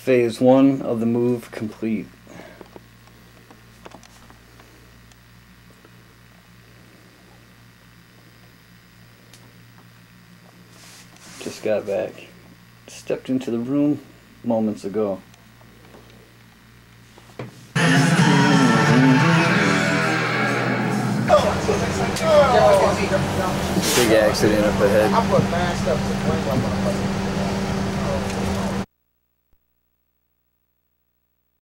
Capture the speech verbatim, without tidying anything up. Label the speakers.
Speaker 1: Phase one of the move complete. Just got back. Stepped into the room moments ago. Big accident up ahead.